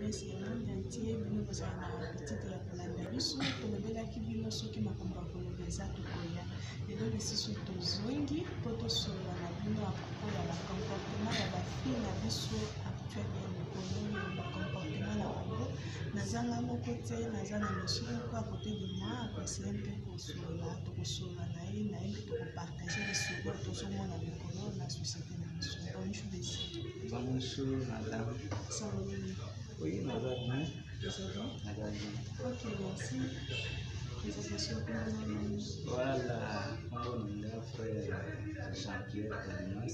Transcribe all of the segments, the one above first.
adresse ya monde entier bino kozala na petite ya kolanda biso tolobelaki bino soki makambo ya koloba eza tokoya lelo lisusu tozongi mpo tosolola na bino apropos ya bacomportement ya bafille na biso actuelle ya mikolo bacomportement na bango nazanga moko te naza na monsieur moko à côté de moi apeseye mpe tokosolola na ye mpe tokopartage lisolo tozomona mikolo na société na biso. Bonjour monsieur. Bonjour madame. Ça va bien? Oui, madame. Ça va? Madame. Ok, merci. Présentation pour Voilà, mon frère Jean-Pierre Kalimas.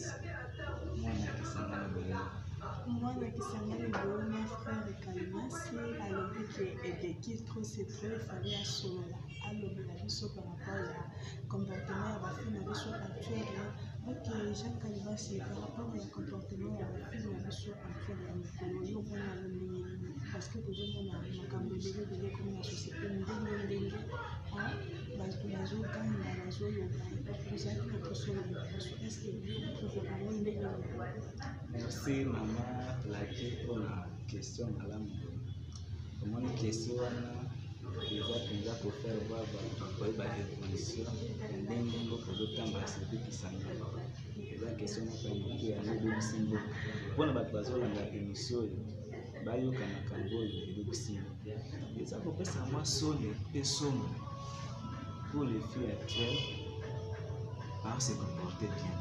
Mwana Kisangani Bouna, frère Kalimas, alobi ke edeki trop c'est trop, il fallait asolola. Alobi la biso par rapport à comportement ya bafille na biso actuelle. Ok, Jean Kalimas, par rapport au comportement ya bafille na biso actuelle ya mikolo, yo mona ndenge nini? Parce que tozomona makambo ebele comme la société ndenge bato bazoganga bazoyoba ozalaki na kosolola biso est-ce que yo otrouvaka ngo ndenge nini? Merci maman Laki pour la question madame. Comment une question déjà pour faire voir votre évolution ndenge pour d'autant servir qui s'en va. La question n'est pas une qui a le symbole. Pour la bazo la émission bayo kama kango le symbole. Et ça peut ça moi sonner et somme pour les filles actuelles par se comporter bien.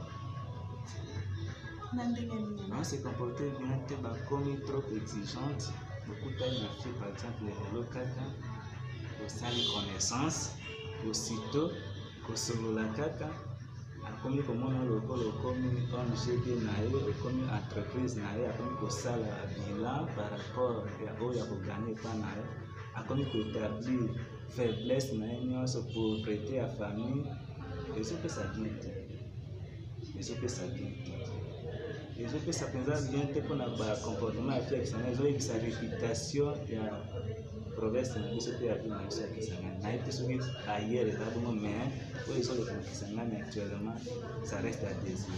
On se comporter bien, comme trop exigeante. Beaucoup de filles, par exemple, les locata, au salle connaissance, aussitôt, au solo la caca, comme on a le comme ONG nae, comme entreprise nae, comme au salle bilan par rapport à où il y a gagné pas nae, comme établir faiblesse nae, pour prêter à famille, et ce que ça vient. Et ce que ça vient. Et je peux s'appeler bien pour le comportement affectif, sa réputation et la progrès de la société à la société. Ailleurs, mais pour les autres qui actuellement, ça reste à désirer.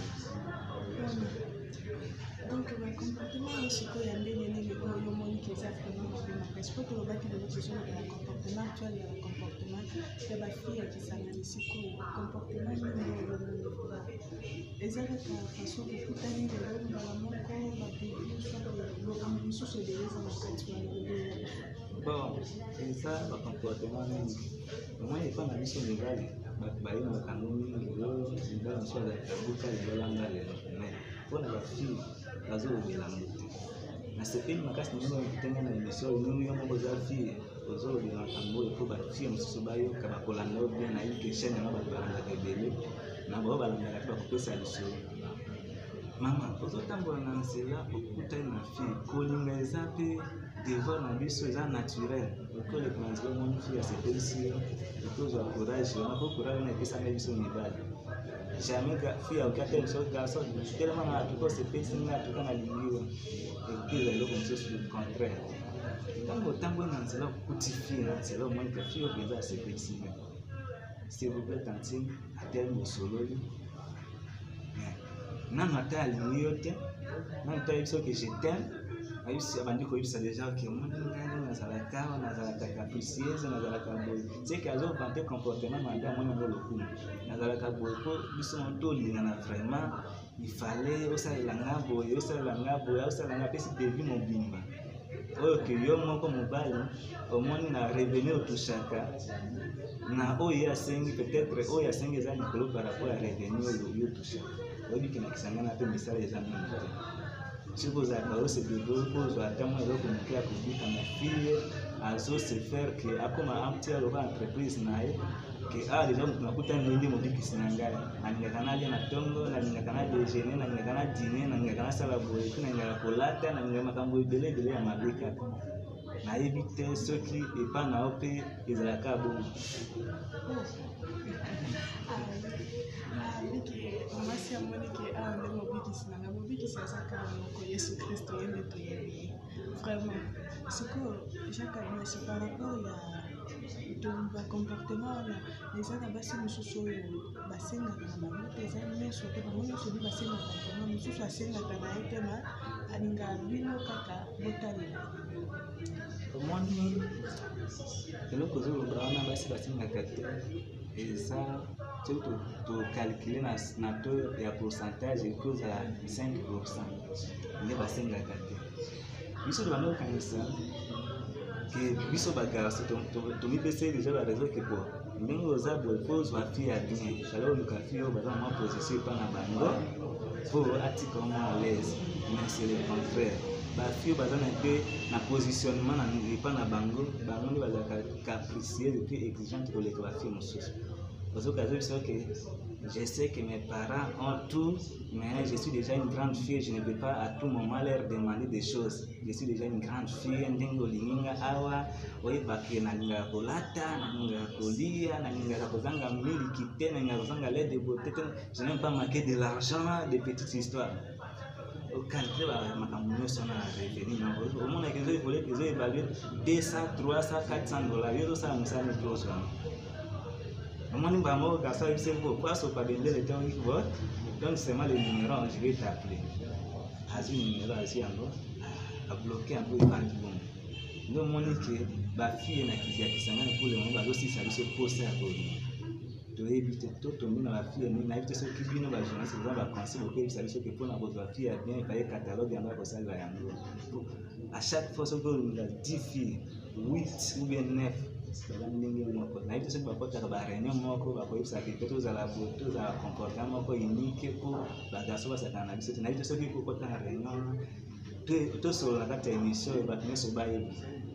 Donc, le comportement, c'est quoi il y a des hormones qui sont vraiment parce que le bac de l'autre le comportement actuel, il y a le comportement il y a des filles qui s'analysent le comportement et ça va façon de tout aller de l'homme dans la mort comme la vie le ambition se déroule dans le bon et ça le comportement moi il pas la mission légale baye na kanuni lelo ndio mswala kubuka lelo mais pour la fille bazolobela moto na sepeli makasi nino kitenga na emission nini yo moko za fille ozolobela makambo epo bafille mosusu bayoka bakolanda yo bien na youtube chaîne na bato balangaka ebele na bao balandaka bakopesa lisolo mama ozotambola na nzela okutani na fille kolinga eza mpe devoir na biso eza naturel okole na nzela moni fille asepeli si ekozwa courage wana po courage na epesanga biso mibali jamais fille aokata biso garçon tellement na tuko sepesi na tuka na lingiwa epila eloko mosusu le contraire ntango otambola na nzela okuti fille na nzela omoni ka fille oyo eza asepelisi nga s'il vous plaît tantine ateli mosololi nanu ata alingi yo te nanu ata yebi soki je t'aime ayebisi abandi koyebisa déjà ke moni ngani nazalaka capricieuse nazalaka boye seke azovante comportement manda amoni yango lokumu nazalaka boye po biso tolingana vraiment il fallait osalelanga boye osalelanga apesi devi mobimba oyo ke yo moko mobali omoni na revenu otushaka na oyo asengi peut-être oyo asengi eza likolo par rapport à revenu oyo yotushaka oyebi ke na Kisangani mpe misala eza mingi te soki ozalaka osepeli kozwa ata mwa eloko moke ya kobika na fille azose faire ke akoma amtia lokola entreprise na ye ke deja moto nakutani naye nde mobikisi na ngai nalingaka nalia na ntongo nalingaka na déjeuner nalingaka na dîner nalingaka nasala boye mpe nalingaka kolata nalingaka makambo ebele ya mabe kaka nayebi te soki epa na yo mpe ezalaka bongo mwasi amoni ke awa nde mobikisi nanga mobikisi azaka moko yesu kristo ye nde toyebi vraiment sikoyo Jean Kalimas par rapport ya bacomportement wana eza na basi mosusu oyo basengaka na bango te eza nyonso te bango nyonso nde basengaka vraimen mosusu asengaka na ye te ma alingaka bino kaka botalela omoni eloko ozoloba wana basi basengaka te eza soki tocalcule na taux ya pourcentage ekozala 5% nde basengaka te biso tobanda kokanisa ke biso bagarso tomipesa deja baraison ke po ndenge oza boye po ozwa fille ya bien fale oluka fille oyo baza na mwa position epa na bango po atika mwa à l'aise mais c'est le contraire bafille oyo baza na mpe na positionnement epa na bango bango nde bazalaka capricieuse epuis exigeante koleka bafille mosusu ozokaza biso ke je sais que mes parents ont tout, mais je suis déjà une grande fille, je ne peux pas à tout moment leur demander des choses. Je suis déjà une grande fille, ndengo lininga awa, oyebake nalinga kolata, nalinga kolia, nalinga kozanga miliki te, nalinga kozanga lait de beauté, je n'aime pas manquer de l'argent, des petites histoires. Au calcul, makambo nyonso na revenu nango omona ke ezoévalue 200, 300, 400 $, yo tosala mosala neti ozwa omoni bango garçon ayebisi pourquoi sopa bendele te ongi bo donc seulement le numéro je vais t'appeler azwi numéro azwi yango abloke yango ebandi bongo nde omoni ke bafille na kisi ya kisangani pour le moment bazosisa biso posa ya kolinga toyebi te to tondi na bafille nini nayebi te soki bino bajournaliste eza baconseil bokoyebisa biso ke mpona kozwa fille ya bien epaye catalogue yango akosalela yango à chaque fois soki olinga 10 filles 8 ou bien 9 baza ndenge moko nayebi te soki bakotaka bareunion moko bakoyebisaka mpe tozala comportement moko unique mpo bagarso basakana na biso te nayebi te soki kokotaka reunion tosolola na kati ya émission oyo bato nyonso bayebi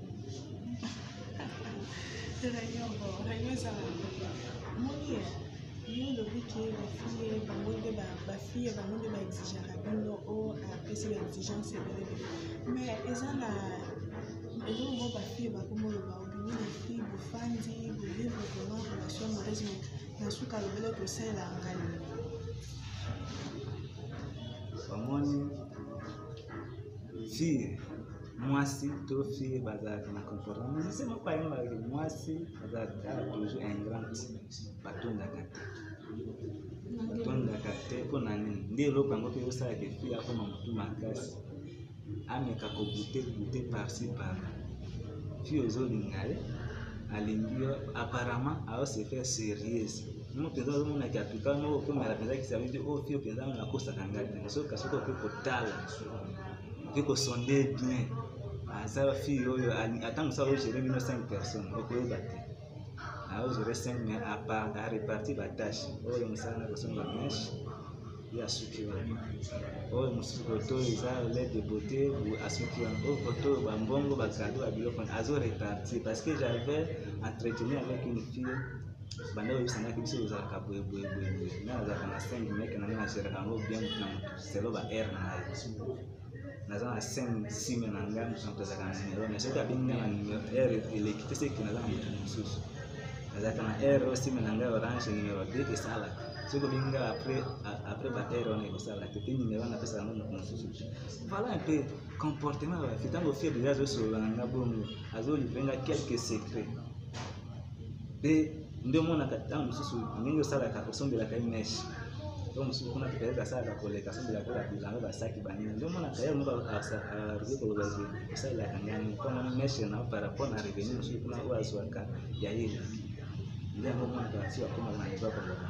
réunion ezala moni yo olobi ke bafille bango nde baexigaka bino o apesi baexigence ebele mais eza na eloko moko bafille bakomoloba obimi na fille bofandi bovivre vraiment relation amoureuse na suka alobele kosalela ngai omoni fille mwasi to fille bazalaka na comportement musicien moko ayembaka mwasi bazalaka toujours ingrate batondaka te mpona nini nde eloko yango mpe osalaka fille akoma motu makasi ameka kobute parci parla fille ozolinga ye alingi yo apparemment aose faire sérieuse mo mpenza ozomonaki apika moko okomela mpenza kisabi te oyo fille mpenza ngo nakosaka ngai te soki oke kotala oke kosonde bien aza fille oyo atango sa ogere bino 5 personnes okoyeba te aogere 5 mais apart areparti batashe oyo mosala na kosonga meshe ya suki wana oyo mosusu koto eza lait de beauté asuki yango oyo koto bambongo bakado ya biloko azorepartir parce que j'avais entretenu avec une fille banda oyebisangaki biso ozalaka boyeboyeboye nga nazalaka na 5 meke nange nageraka yango bien motu na motu selo ba aire na ye naza na 5 sime na ngai motu na moto azalaka na numero mais soki abengi nga na numero aire eleki te seki naza na motu mosusu nazalaka na aire oyo sime na ngai orange numero 2 esalaka soki obengi nga après ba aire wana ekosala te mpe numero wana apesaka ngo motu mosusu te voilà un peu comportement ya bafi ntango fie deja azosolola na nga bongo azolivre nga quelques secret mpe nde omonaka ntango mosusu ndenge osalaka osombelaka ye meshe oyo mosusu kuna peut-être asalaka koleka asombelaka oyo bilanga basaki banini nde omonaka ye moko arrive koloba osalelaka ngani mpona meshe na par rapport na revenu mosusu kuna oyo azwaka ya ye nde yango omonaka basi bakomaka na eva koloba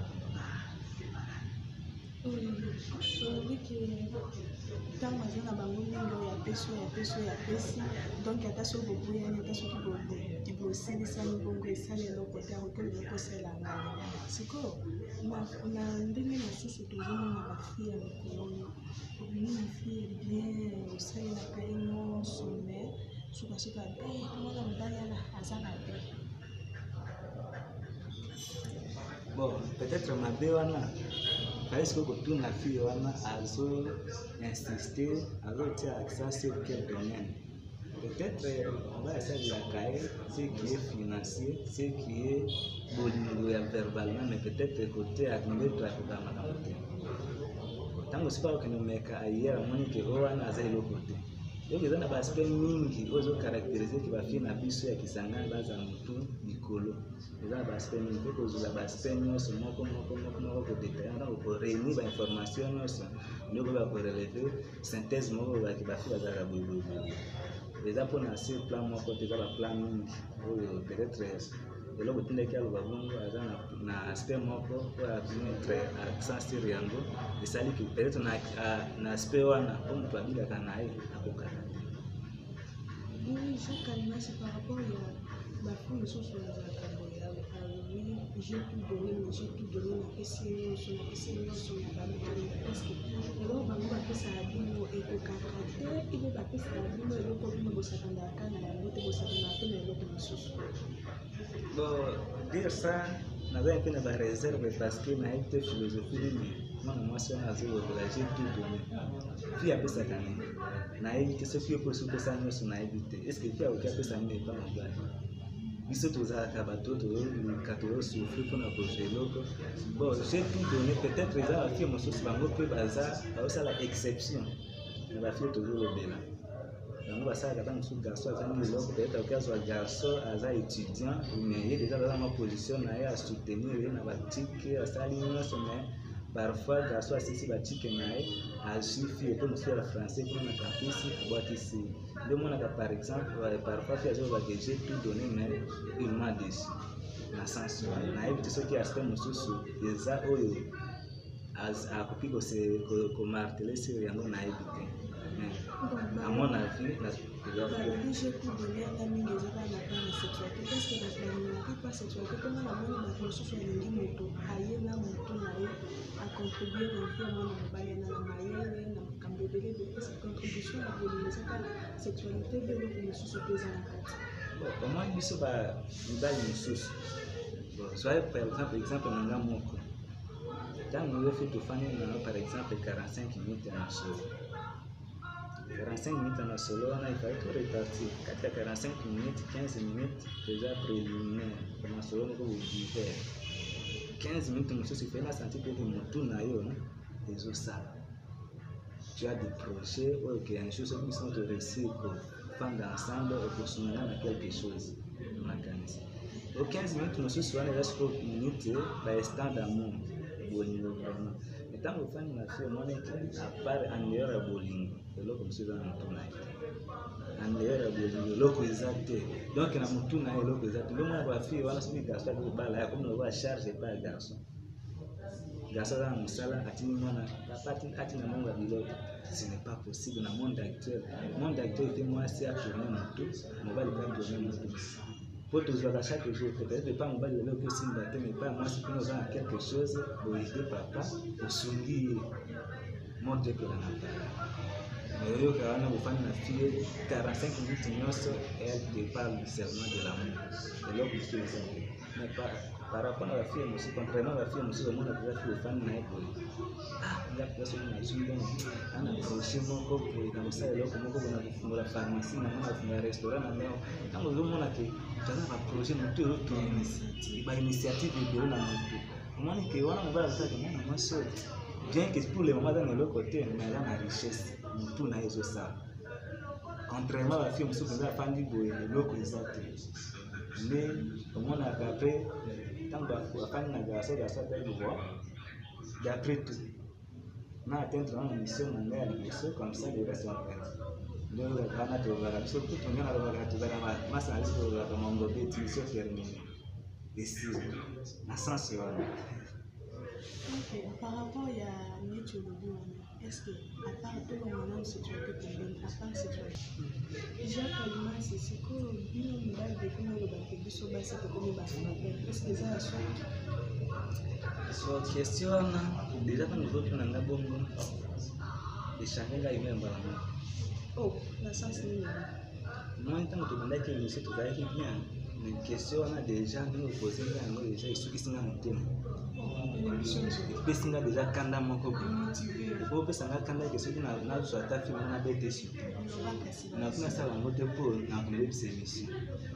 olobi ke ntango aza na bango mingi oyo yapesi donc ata soki bobuyani ata soki bosilisani bongo esali eloko te akokeleka kosalela ngai sikoyo na ndenge mosusu tozomona bafille ya mikolo oyo obimi na fille bien osalelaka ye nyonso mais sukasuka tomona mobali wana aza na te bon peut-être mabe wana parece que kotuna fille wana azo-insister azotia accent sur quel domaine peut-être basalelaka ye ce qui est financier ce qui est bolingo ya verbalement mais peut-être côté akindeto akokaka makambo te ntango soki akokende omeka ayera amoni ke oyo wana aza eloko te Donc eza na ba aspect mingi ozo caractériser ki ba fille na biso ya Kisangani baza mutu likolo. Eza na ba aspect mingi pe kozula ba aspect nyonso moko ko détailler ko réunir ba information nyonso ndoko ba ko relever synthèse moko ba ki ba fille baza bobo. Eza pona sur plan moko te ba plan mingi oyo peut-être eloko tindaki aloba bongo aza na aspect moko oyo amettre accent sur yango esali ki peut-être na aspect wana po moto abikaka na ye akokaka te. Oui, Jacques Almas, par rapport à ma fille, je suis oui, j'ai tout donné, mais j'ai tout donné, la question, sur la famille, parce que alors, on va faire ça à Bino et au Kakate, il va faire ça à Bino et au Kobino, au Sakandaka, à l'autre, au Sakandaka, et l'autre, au Soussou. Bon, dire ça, naza un peu na ba réserve parce que na été philosophie ni mwana mwasi wana azoyokola j'ai tout donné fi apesaka nini nayebi te soki okosi opesa nyonso nayebi te est ce que fi akoki apesa nini epa mobali biso tozalaka bato toluka tozosufri mpona kozwa eloko bon j'ai tout donné peut-être eza bafie mosusu bango mpe bazosala exception na bafie tozolobela bango basalaka ntango mosusu garçon azangi eloko peut-être akoki azwa garçon aza étudiant mais ye déjà aza na position na ye asoutenir ye na batike asali nyonso mais parfois garçon asisi batike na ye azwi fille mpe mosusu ya français kuna na campus abwakisi nde monaka par exemple parfois fille azolobaka j'ai tout donné mais il m'a déçu na sens wana nayebi te soki aspect mosusu eza oyo akoki komartele sur yango nayebi te. À mon avis, j'ai tout donné à la mine des enfants à la sexualité parce que la pas sexualité comme la mine de la ressource de l'imoto aille là moto a contribué à faire mon bail na la maille na kambebele de cette contribution à la sexualité de l'autre sous pesant bon moi biso ba mibali mosusu soit par exemple nanga moko ntango oyofi tofani na par exemple 45 minutes na solo 45 minutes na solo wana ifai to répartir kati ya 45 minutes 15 minutes déjà préliminaire na solo moko divers 15 minutes mosusu ifai na sentir que motu na yo ezosala tu as des projets oyo ke une chose qui sont réussir pour prendre ensemble et pour s'unir à quelque chose makanisi au 15 minutes mosusu wana eza siko minute ba instant d'amour bolingo vraiment ntango ofani na fille omoneke apart en dehors ya bolingo eloko mosusu eza na motu na ye en dehors ya bolingo eloko eza te donc na motu na ye eloko eza te nde mona bafille wana soki garçon akobala ya komi lokola charge epa ya garçon aza na mosala atindi mwana papa atina mongo ya biloko ce n'est pas possible na monde actuel ete mwasi atourne motu mobali mpe atourne motu po tozwaka chaque jour peut-être pas mobali lelo oki osimba te mais pas mwasi mpona oza na quelque chose boyede papa osungi ye moto epela na pala mais oyoka wana bofandi na fille 45 minutes nyonso elle te parle seulement de l'amour eloko mosusu eza te mais par rapport à la fille mosusu contrairement à la fille mosusu omona eza fille ofandi na ye boye nga mpenza soki nazwi mbongo ana projet moko boye na mosala eloko moko boye na kofungola pharmacie na ngo na kofungola restaurant na ngao ntango ozomona ke toza baprojet motu ezotourne bainitiative ebele na motu omoni ke wana mobali azotaka mwana mwasi oyo bien que pour le moment aza na eloko te mais aza na richesse motu na ye ezosala contrairement à bafille mosusu mpenza afandi boye eloko eza te nde omonaka apres ntango afandi na garçon atali voi d'après tout na atteindre na mission na ngai ya liboso comme ça le reste après nde ozalaka wana tozalaka biso kutu ngai nalobaka tozalaka masa na biso tozalaka mangobe ti so termine esili na sens wana. Ok, par rapport à Nietzsche est-ce que, à part tout le monde, sexualité combien, à part sexualité, Jacques Almas, c'est quoi, bien ou mal, de comment le bâtiment sur base, c'est comment bâtiment s'appelle, est-ce que ça a soit so question déjà quand nous autres n'avons pas bon échanger là il même pas oh la sens n'est moi tant que tu m'as dit que monsieur tu vas être bien mais question on a déjà nous poser là nous déjà il suffit singa motema pesinga déjà kanda moko po pesa nga kanda ke soki na zo ata fi na bete su na kuna sala ngote po na kumebisa émission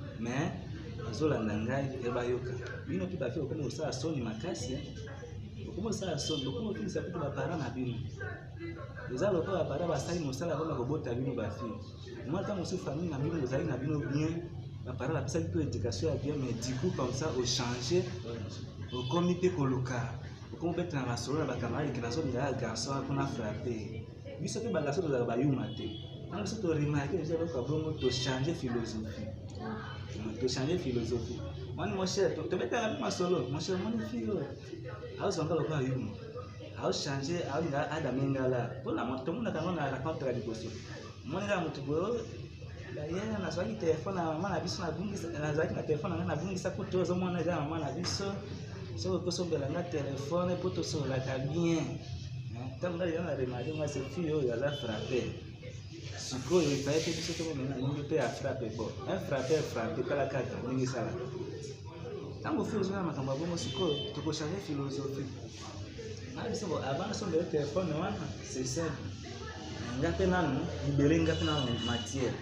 mais azolanda ngai ebayoka bino mpe bafie okoni kosala soni makasi comment ça sonne comment fille ça peut ba parents na bino eza loko ba parents ba sali mosala ko na kobota bino ba fille moi quand monsieur famille na bino ozali na bino bien ba parents la pesa plutôt éducation ya bien mais du coup comme ça au changer au comme pe koluka au comme peut na masolo na ba camarades qui na zone ya garçon ko na frapper biso pe ba garçon za ba yuma te donc c'est to remarquer déjà ko bongo to changer philosophie to changer philosophie moi mon cher to mettre la masolo mon cher mon fille a zo ngalo ko yuma a changer a nga ada mengala pour la moto mona kana na contre la question mwana nga mutu bo yeye na swali telefone na mama na biso na bungi na zaki na telefone na bungi sa kuto zo mwana ja mama na biso so ko so bela na telefone poto so la ta bien tant nga yana remarqué moi c'est fille yo ya la frapper siko yo pa ete biso to mena ni pe a frapper bon un frapper kala kaka ningi sala tango fille zo na makambo bongo siko to ko changer philosophie na biso bo avant so bela telefone wana c'est simple ngape nanu libérer ngape nanu matière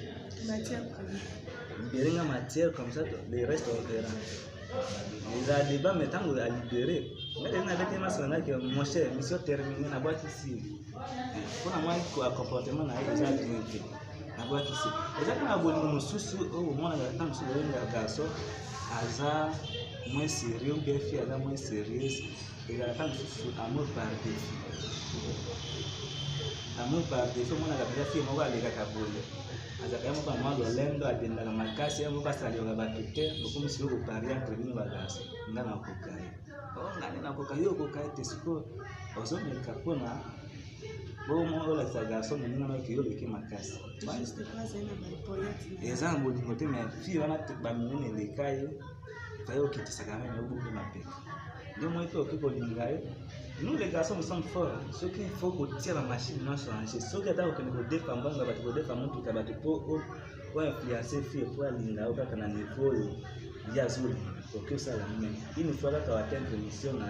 libérer nga matière comme ça les restes on verra les a débat mais tant à libérer mais on avait tellement sonné que mon cher mission terminée na boîte ici pour moi quoi comportement na déjà bien na boîte ici déjà quand a boni mususu au moment na tant sur le garçon aza moins sérieux bien fait aza moins sérieuse et la tant sur amour par défaut amour par défaut mwana kabisa fie moko alekaka boye azaka moko mwa lolendo abendaka makasi ye moko asalelaka bato te okomisi yo kopari entre bino bagasi nga na kokai ngani na kokai yo kokai te sikoyo ozomeleka mpona bomo olakisa garso moninga noki yo oleki makasi eza na bolingo te mais fie wana baminene eleka ye faye okitisaka meme obuke mapeka nde moi mpe oki kolinga ye. Nous les garçons nous sommes forts. Ce qu'il faut que tirer la machine non changer. Ce qui est là au défendre, on va te défendre tout cabatu pour influencer fille pour aller là au cas d'un niveau il y a zone pour que ça la même. Il nous faudra qu'à atteindre mission là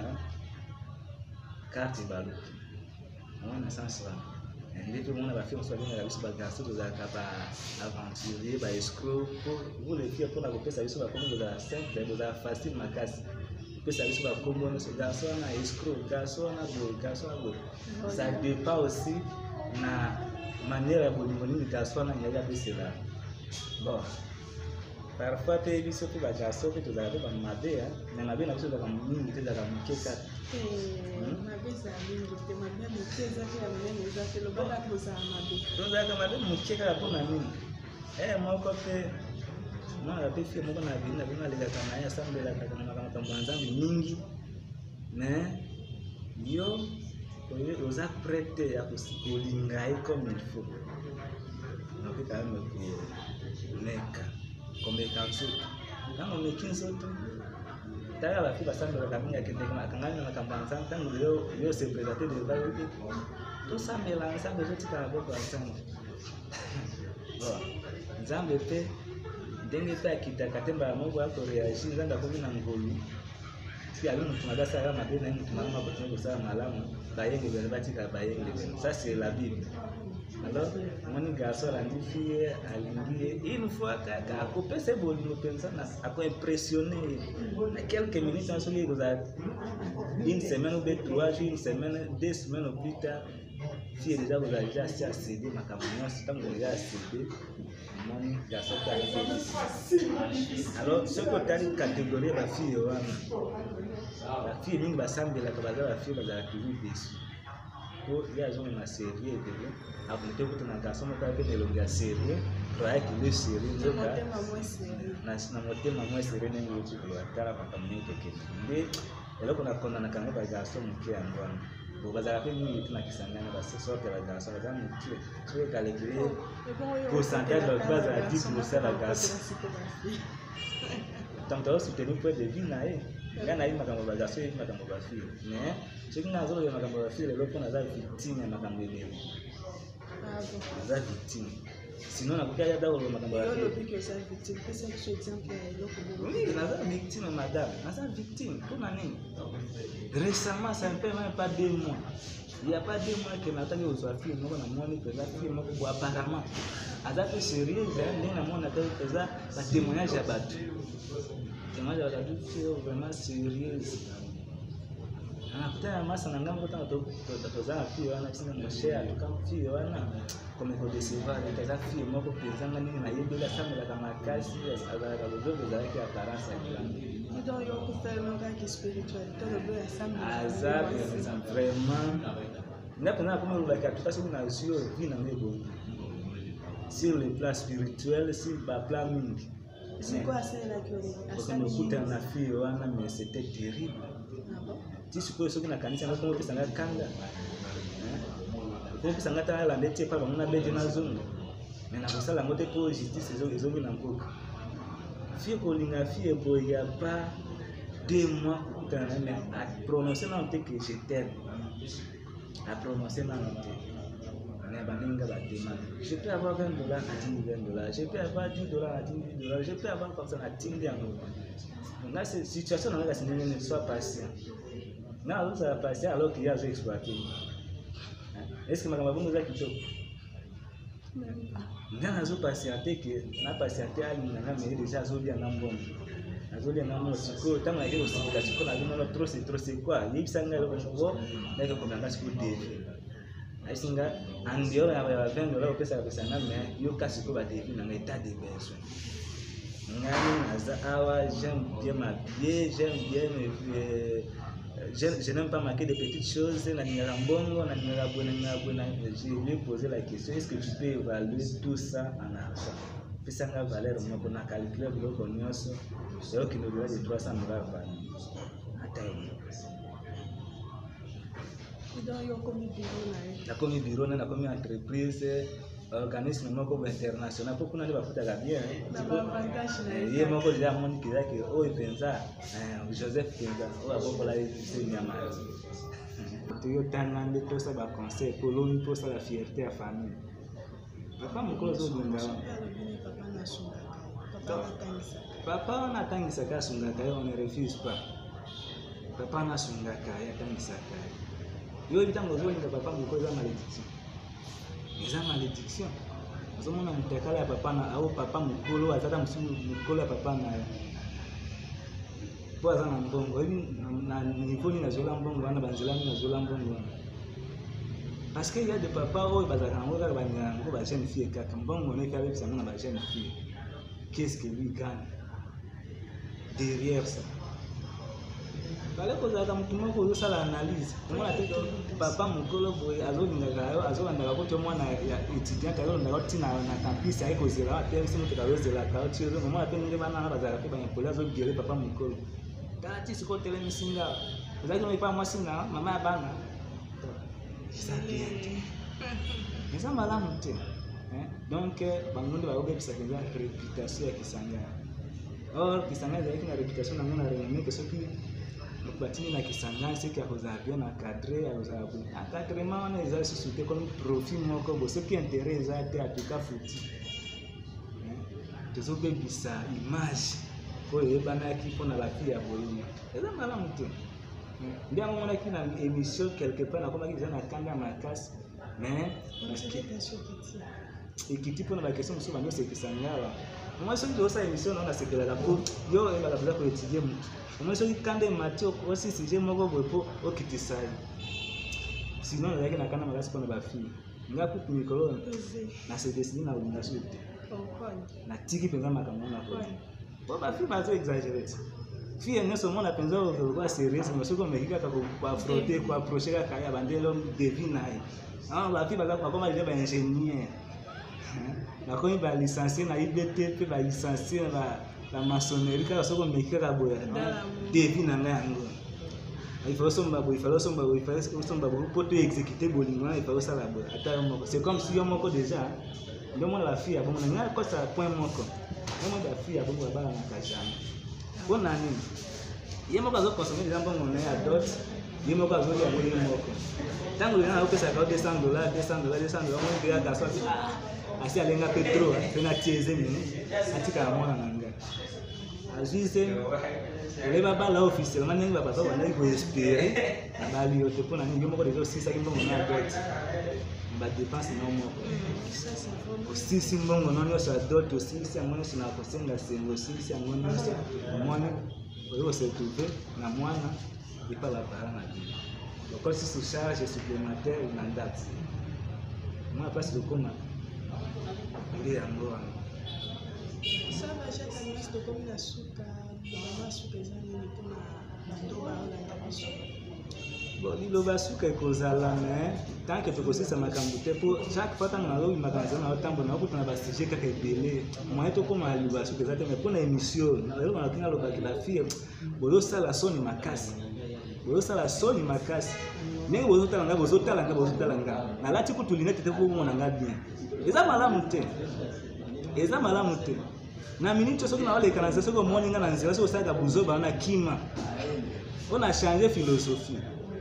carte ballon. On a sens là. Et tout le monde va faire soit bien la vie sur le garçon de la capa aventurier, bah escroc pour vous les filles pour la copie ça vie sur la commune de la simple, vous avez facile ma casse. Ça veut dire que garçon na escroc, garçon na go. Ça dépend aussi na manière de bonne garçon na yaga cela. Bon. Parfois pe biso ko ba garçon pe to da ba mabe na mabe na biso da ba mingi te da ba mukeka. Mabe za mingi te mabe mukeza ke ya mene za te lo bala ko za mabe. Donc da mabe mukeka po na nini? Moko pe mwana pe fie moko na bina leka kana ya sambela kana makambo nzambe mingi mais yo oza prête ya kolinga ye comme il faut donc quand même ko neka comme kansutu namo mekinsoto tala ba fie basambela kamia kende kangana makambo nzambe tango yo se présenter de ba yoki to sambela nzambe zotika na boko nzambe bon nzambe pe ndenge pe akitaka te mbala moko akoreagir nzambe akomi na ngolu si ali mutu mabe asala mabe na ye mutu malamu akotinga kosala malamu bayengebene batika bayengebene ça c'est la bible alors moni garçon alandi fille alingi ye une fois kaka akopesa ye bolingo mpenza akoimpressionne ye na quelques minutes na soki ekozala une semaine ou bien 3 jours une semaine 2 semaines au plus tard fille déjà kozala déjà asi acédé makambo nyonso ntango déjà acédé moni garçon pe alibelisi alors soki otali catégorie ya bafille wana bafille mingi basambelaka baza bafille bazala toujours déçu po ye azomema série ebele akomite kuta na garçon moko ape na elongi ya série toyaki le série nzoka na motema mwa série ndenge oti koatala makambo ndenge tokende nde eloko nakondanaka yango bagarçon moke yango wana bo bazala pe mingi te na kisangani basorte ya bagarçon baza moke soki ekalekile pourcentage bazala 10% bagarçon donc tozosoutenir point de vue na ye nga nayebi makambo ya bagarçon yebi makambo ya bafille mais soki nga azoloba makambo ya bafille lelo mpo naza victime ya makambo ebele naza victime sinon nakoki ayada koloba makambo ya oui naza victime madame naza victime mpona nini récemment ça ne fait même pas 2 mois il n'y a pas 2 mois que nataki kozwa fille moko na mwani mpenza fille moko bo apparemment aza pe sérieuse ndenge namona te eza batémoignage ya bato témoignage ya bato fille vraiment sérieuse Nakutana masa na ngambo tozana fille wana singa moshea tukam fille wana comme ko décevoir kaza fille moko pezanga nini na yebela samela kama kasi azala ka bozo bezalaki apparence ya grande. Donc yo ko faire no ka ki spiritualité le be samela. Azab vraiment. Napona comme le ka tout ça na sur vie na mebo. Sur le plan spirituel, sur le plan mingi. C'est quoi c'est là que on écoutait na fille wana mais c'était terrible. Si siku soki na kanisa ngako pesa ngakanga ko pesa ngata la ndete pa ba mona bete na zungu mais na kosala ngote po justice ezobi na mboka fille ko linga fille boy ya pas 2 mois kutana na a prononcer na te que je t'aime a prononcer na te na baninga ba demande je peux avoir $20 à $10, je peux avoir $10 à $10, je peux avoir comme ça na tindi yango. Donc là cette situation na ngaka sinene soit patient. Non, ça va passer alors qu'il y a exploité. Est-ce que madame vous a quitté? Nga nazo patienter que na patienter ali na mais déjà zo bien na mbongo. Nazo bien na mbongo siko tanga ile osika siko na bino trop c'est quoi? Yibisanga le bongo na ko komanga siko devi. Aisinga andio ya $20 pesa na mais yo kasi ko ba devi na état de besoin. Ngani naza awa j'aime bien m'habiller, j'aime bien je n'aime pas marquer de petites choses. Je lui ai posé la question, est-ce que tu peux évaluer tout ça en argent? Puis ça a valeur, on a calculé le cognos, c'est qui nous doit de $300 par an. Donc, comme bureau, comme entreprise, organisme moko international pour kuna bafuta bien ye moko déjà moni kizaki o ipenza Joseph Penza o abokola ise nyama yo tangande to ça ba conseil pour l'homme pour ça la fierté à famille papa moko zo dinga papa na tangisa ka sunga ka on ne refuse pas papa na sunga ka ya tangisa ka yo bitango zo dinga papa moko za malédiction. Les malédictions. Nous avons un décalage à papa na au papa mukolo azata msumu mukolo ya papa na po azana mbongo na nivoni na zola mbongo wana banzelani na zola mbongo parce que il y a des papas où bazaka ngoka banyango ba jeune fille kaka mbongo ne ka avec ça na ba jeune fille qu'est-ce que lui gagne derrière ça? Kale kozaka mutu moko osala analyse omona te papa mukolo boye azolingaka koto mwana ya étudiant azolingaka tina na campus aye kozela te simo tokazozelaka oti omona pe ndenge bana bazalaka pe banyapoli azogere papa mukolo tala ti sikoyo telemisinga ozalaki noipa mwasi na mama ya bana eza malamu te. Donc bango nde bayokebisaka eza réputation ya Kisanga. Or Kisanga ezalaki na réputation nango na renommé ke soki batini na Kisanga c'est que akozala bien encadré akozala bien encadrement wana eza lisusu te comme profit moko bo soki intérêt eza te atuka futi tozobebisa image oyo eyebanaki mpona bafille ya boyina eza malamu te. Nde yango monaki na émission quelque part nakomaki eza na kanga ya makasi mais ekiti mpona bakestion mosusu banyonso ekisanga awa moi soki tozosala émission nao nasekelaka mpo yo oyebaka toza koétudie motu omoi soki kanda emati osi sujet moko boye mpo okitisa ye sinon ezalaki na kanda makasi mpona bafille nga kutu mikolo nasedesini na olingaso te natiki mpenza makambo na koti po bafille bazo exagere te fille nyonso omona mpenza okoa sérieuse mais soki omeki kaka koafronte koaproche kaka ya bandelo devi na ye bafille bakoma deja baingénieur nakomi balicencie na IBT mpe balicencie na bamaçonnerie kaka soki omeki kaka boya devi na ngai yango ifalosomba boye ifalosomba boye mpo to exécuter bolingo wana ifalosala boye ata yo moko c'est comme si yo moko déjà ndomona bafille abongo na ngai kosa point moko omona bafille abongo babalanaka jamais mpo na nini ye moko azokonsome deja mbongo na ye adote ye moko azolia yango ye moko ntango lena akopesaka $200 omoni mpe ya garçon asi alenga pe trop mpe natie eze mene atikala mwana na ngai azwi se oleba bala officiellement ndenge bapapa bandaki koespere na bali yo te mpo na nini ye moko deja osilisaki mbongo na adote badepense na moko osilisi mbongo no nyonso adote osilisi yango nyonso na kosenga sengo osilisi yango nyonso omoni oyo kosetrouve na mwana epa bapara na bino Encore si sous charge supplémentaire na date. Moi place de comment il est en gros. Ça va chaque année c'est comme la souka, la souka ezali pour na ndo ba la biso. Bon, liloba suka ekozala mais tant que tokosisa makambo te po chaque fois ntango nalobi makambo na otambola nakokutana basujet kaka ebele moye tokóma liloba suka eza te mais mpona émission eloko nakoki nalobaki bafille bozosala soni makasi ndenge bozotala nga nalati kutu linete te komona nga bien eza malamu te na minute soki naoleka na nzela soki omoni nga na nzela soki osalaka buzoba na kima ona change philosophie.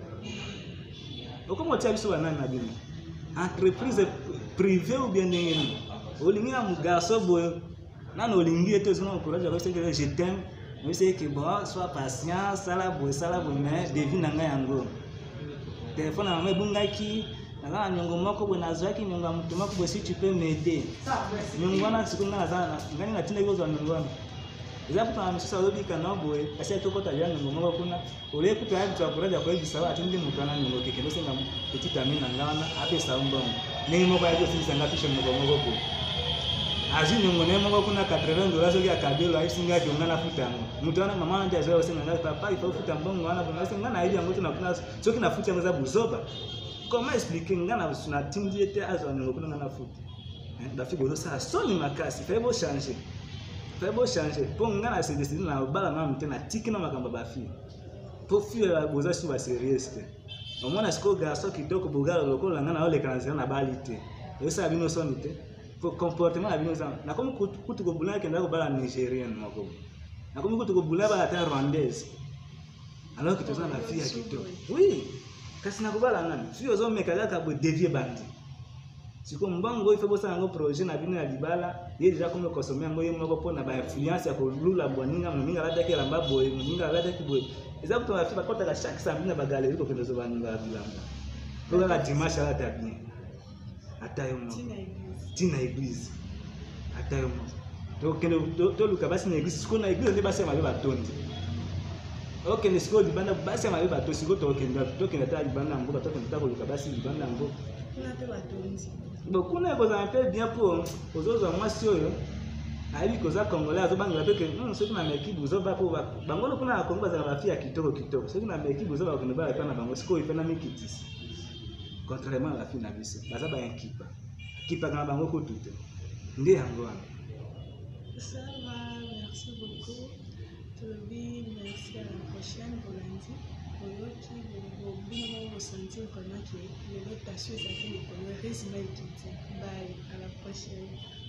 Comment tu as vu ça na bino entreprise privée ou bien ndenge olingi na mugaso boyo nana olingi ete ozona encourage ko que je t'aime mais c'est que bon sois patient sala boy mais devine na ngai yango téléphone na maman bungaki na nyongo moko boy nazwaki nyongo mutu moko boy si tu peux m'aider nyongo na siku ngana ngani natinda yozo nyongo eza kuta misusa lobika na boye asi tokota ya nyongo moko kuna ole kuta ya bitu akuraja kwa hivi sawa atindi mutana nyongo kekendo senga petit ami na ngana apesa mbongo ningi moko ya josi sanga pisho moko ko azi nyongo ne moko kuna $80 soki akabelo ayi singa jonga na futa mutana mama ndia zao senga ngana papa ifa futa mbongo wana bona senga na hivi yango tuna kuna soki na futa ngoza buzoba comment expliquer ngana na tindi ete azo nyongo kuna ngana futa dafi bozo sa soni makasi febo changer Très beau changer. Pour nga na se décider na bala na mte na tiki na makamba ba fille. Pour fille la boza si ba sérieux. Au moins est-ce que garçon kitoko bogala lokola nga na ole kanzira na balite. Yo sa bino sonite. Pour comportement la bino za. Na comme kutu ko bula kenda ko bala nigérienne moko. Na comme kutu ko bula bala ta rwandaise. Alors que tu as na fille ya kitoko. Oui. Kasi na ko bala ngani. Fille ozo mekala ka bo dévier bandi. Siko mbongo ife bosa nango projet na bino ya libala ye déjà comme consommer ngo yemo ko pona ba influence ya ko lula boninga moninga la dake la mbaboy moninga la dake boy eza kuto ba fiba kota ka chaque samedi na ba galerie ko kenzo baninga la bilamba ko la dimanche la ta bien atayo mo tina église atayo mo to kendo to luka basi na église siko na église ne basi ma ba tondi OK ne siko libanda basi ma ba to siko to kenda ta libanda ngo to kenda ta ko luka basi libanda ngo kuna te ba tondi. Donc, on est un peu bien pour aux autres mois sur eux. Aïe, cause à Congolais, à Zobang, que ceux qui n'ont pas équipe, vous avez pas Bango, qu'on a Congo, ça va faire Kitoko. Ceux qui n'ont pas équipe, vous avez pas la peine à Bango, ce qu'il fait un Kitis. Contrairement à la fin de la vie, ça va un Kipa. Kipa dans Bango, tout. Ndé Angoan. Ça va, merci beaucoup. Merci à la prochaine pour lundi. Pour l'autre qui vous ressentir vraiment que les autres passions, ça fait le résumé du tout. Bye, à la prochaine.